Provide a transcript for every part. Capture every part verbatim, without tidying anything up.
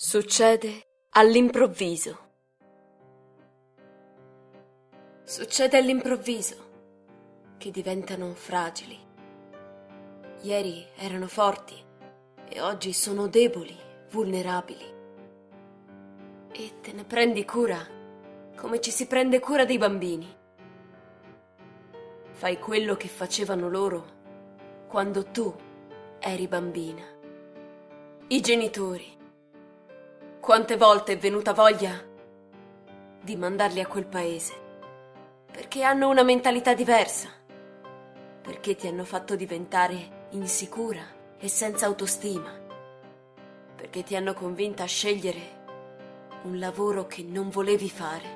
Succede all'improvviso. Succede all'improvviso che diventano fragili. Ieri erano forti e oggi sono deboli, vulnerabili. E te ne prendi cura come ci si prende cura dei bambini. Fai quello che facevano loro quando tu eri bambina. I genitori. Quante volte è venuta voglia di mandarli a quel paese? Perché hanno una mentalità diversa. Perché ti hanno fatto diventare insicura e senza autostima. Perché ti hanno convinta a scegliere un lavoro che non volevi fare.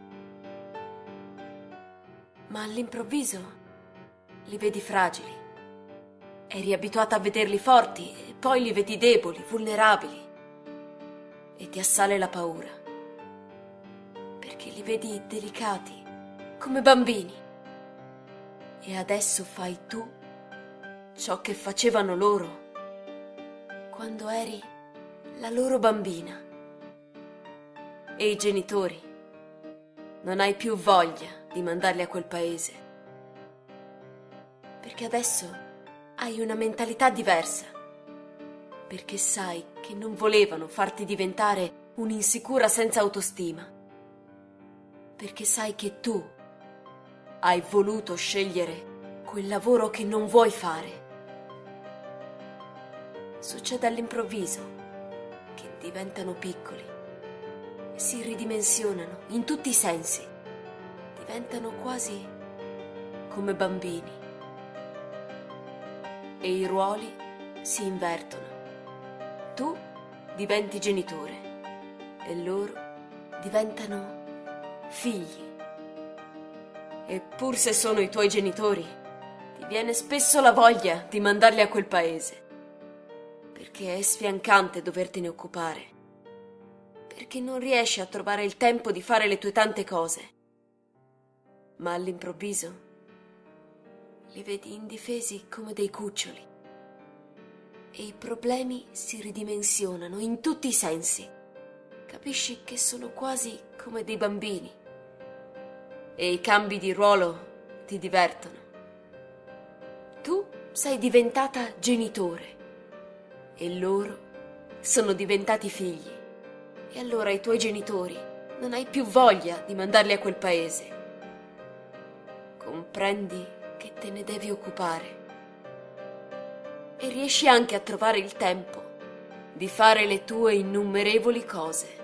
Ma all'improvviso li vedi fragili. Eri abituata a vederli forti e poi li vedi deboli, vulnerabili. E ti assale la paura, perché li vedi delicati, come bambini. E adesso fai tu ciò che facevano loro quando eri la loro bambina. E i genitori, non hai più voglia di mandarli a quel paese, perché adesso hai una mentalità diversa. Perché sai che non volevano farti diventare un'insicura senza autostima. Perché sai che tu hai voluto scegliere quel lavoro che non vuoi fare. Succede all'improvviso che diventano piccoli, si ridimensionano in tutti i sensi, diventano quasi come bambini. E i ruoli si invertono. Tu diventi genitore e loro diventano figli. E pur se sono i tuoi genitori, ti viene spesso la voglia di mandarli a quel paese, perché è sfiancante dovertene occupare, perché non riesci a trovare il tempo di fare le tue tante cose. Ma all'improvviso li vedi indifesi come dei cuccioli. E i problemi si ridimensionano in tutti i sensi. Capisci che sono quasi come dei bambini. E i cambi di ruolo ti divertono. Tu sei diventata genitore e loro sono diventati figli. E allora i tuoi genitori non hai più voglia di mandarli a quel paese. Comprendi che te ne devi occupare. E riesci anche a trovare il tempo di fare le tue innumerevoli cose.